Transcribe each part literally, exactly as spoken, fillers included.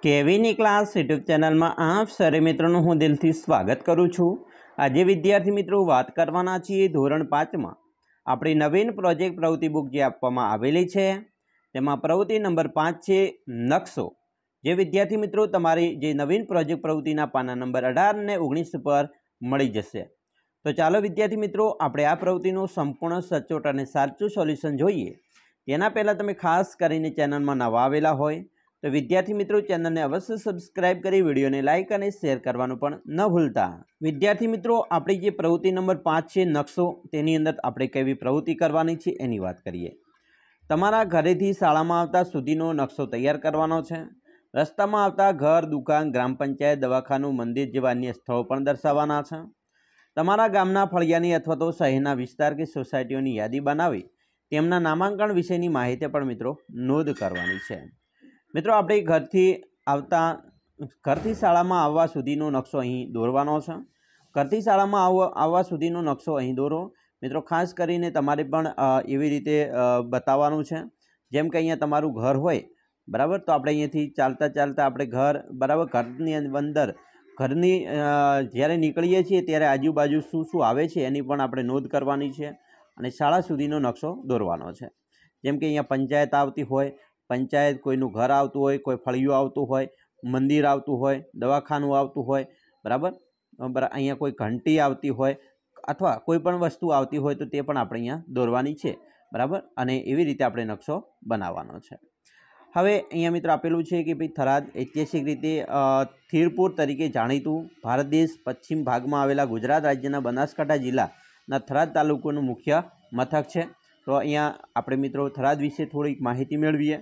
કેવીની class YouTube ચેનલમાં આપ સરે મિત્રોનું હું દિલથી સ્વાગત કરું છું। આજે વિદ્યાર્થી મિત્રો વાત કરવાના છીએ ધોરણ પાંચમાં આપણી નવીન પ્રોજેક્ટ પ્રવૃત્તિ બુક જે આપવામાં આવેલી છે તેમાં પ્રવૃત્તિ નંબર પાંચ છે નકશો। જે વિદ્યાર્થી મિત્રો તમારી જે નવીન પ્રોજેક્ટ પ્રવૃત્તિના પાના નંબર અઢાર ને ઓગણીસ પર મળી જશે। તો ચાલો વિદ્યાર્થી મિત્રો આપણે આ પ્રવૃત્તિનું સંપૂર્ણ સચોટ અને સાચું સોલ્યુશન જોઈએ। તેના પહેલાં તમે ખાસ કરીને ચેનલમાં નવા આવેલા હોય तो विद्यार्थी मित्रों चैनल ने अवश्य सब्सक्राइब करी वीडियो ने लाइक और शेर करवानुं पण न भूलता। विद्यार्थी मित्रों आपणी जे प्रवृत्ति नंबर पांच है नक्शो तेनी अंदर आपणे केवी प्रवृत्ति करवानी छे एनी वात करीए। तमारा घरेथी शाळामां आवता सुधीनो नक्शो तैयार करवानो छे। रस्तामां आवता घर, दुकान, ग्राम पंचायत, दवाखानु, मंदिर जेवा अन्य स्थळो पण दर्शाववाना छे। तमारा गामना फळियानी अथवा तो शहेरना विस्तार के सोसायटीओनी यादी बनावी तेमना नामांकन विशेनी माहिती पण मित्रों नोंध करवानी छे। मित्रों आपणे घरथी आवता घरथी शाळामां आववा सुधीनो नक्शो अहीं दोरवानो छे। घरथी शाळामां आववा आववा सुधीनो नक्शो अहीं दोरो। मित्रों खास करीने तमारे पण एवी रीते बताववानुं छे जेम के अहींया तमारुं घर होय बराबर तो आपणे अहींयाथी चालता चालता आपणे घर बराबर घरनी अंदर घरनी ज्यारे निकळीए छीए त्यारे आजुबाजु शुं शुं आवे छे एनी पण आपणे नोंध करवानी छे अने शाळा सुधीनो नक्शो दोरवानो छे। जेम के अहींया पंचायत आवती होय, पंचायत कोईनु घर आवतुं होय, कोई फळियुं आवतुं होय, मंदिर आवतुं होय, दवाखानु आवतुं होय बराबर बरा अहींया कोई घंटी आवती होय अथवा कोईपण वस्तु आवती होय तो ते पण आपणे अहींया दोरवानी छे बराबर अने एवी रीते आपणे नक्शो बनाववानो छे। हवे अहींया मित्र आपेलुं छे कि भाई थराद ऐतिहासिक रीते थीरपुर तरीके जाणीतुं भारत देश पश्चिम भागमां आवेला गुजरात राज्यना बनासकांठा जिल्लाना थराद तालुकानुं मुख्य मथक छे। तो अहींया आपणे मित्रों थराद विषे थोड़ी माहिती मेळवीए।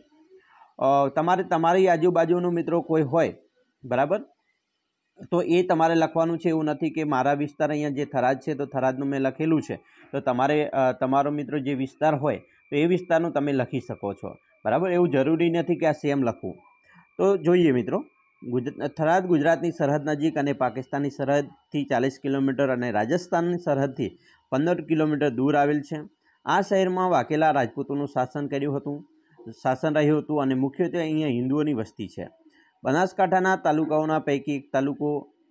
तमारे तमारी आजुबाजुनुं मित्रों कोई होय बराबर तो ए तमारे लखवानुं छे। एवुं नथी कि मारा विस्तार अहींया जे थराद छे तो थरादनुं मैं लखेलुं छे तो तमारे तमारो मित्रों जे विस्तार होय तो ए विस्तारनुं तमे लखी शको छो बराबर। एवुं जरूरी नथी कि आ सेम लखवुं। तो जोईए मित्रों गुज थराद गुजरातनी सरहद नजीक अने पाकिस्ताननी सरहदथी चालीस किलोमीटर अने राजस्थाननी सरहदथी पंदर किलोमीटर दूर आवेल छे। आ शहेरमां वाघेला राजपूतोनुं शासन कर्युं हतुं शासन रह्युं हतुं अने मुख्यत्वे अहींया हिंदुओनी वस्ती छे। बनासकांठाना तालुकाओना पैकी एक तालुको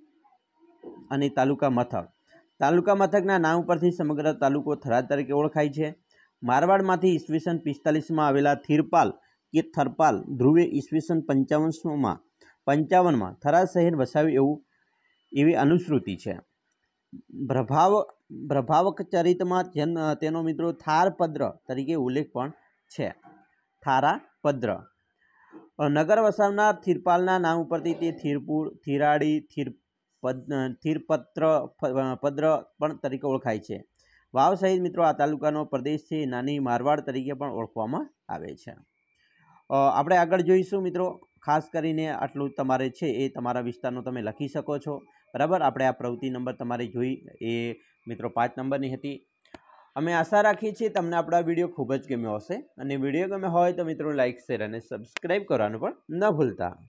अने तालुका मथक तालुका मथकना नाम परथी समग्र तालुको थराद तरीके ओळखाय छे। मारवाड़मांथी ईस्वीसन पिस्तालीस में आवेला थीरपाल के थरपाल ध्रुवे ईस्वीसन पंचावन में पंचावन में थराद शहेर वसाव्युं एवुं एवी अनुश्रुति है। प्रभाव प्रभावक चरित में तेनो मित्रों थारपद्र तरीके उल्लेख पण छे। थारापद्र नगर वसावनार थीरपालना नाम परथी ते थीरपुर, थीराड़ी, थीरपद थीरपत्र पद्र पण तरीके ओळखाय छे। वाव सहित मित्रों आ तालुकानो प्रदेश छे नानी मारवाड़ तरीके पण ओळखवामां आवे छे। आपणे आगळ जोईशुं मित्रों खास करीने आटલું તમારે છે એ તમારા વિસ્તારનો તમે લખી શકો છો બરાબર। આપણે આ પ્રવૃત્તિ નંબર તમારે જોઈ એ મિત્રો પાંચ નંબરની હતી। અમે આશા રાખીએ છીએ તમને આપણો આ વિડીયો ખૂબ જ ગમ્યો હશે અને વિડીયો ગમ્યો હોય તો મિત્રો લાઇક શેર અને સબસ્ક્રાઈબ કરવાનું પણ ન ભૂલતા।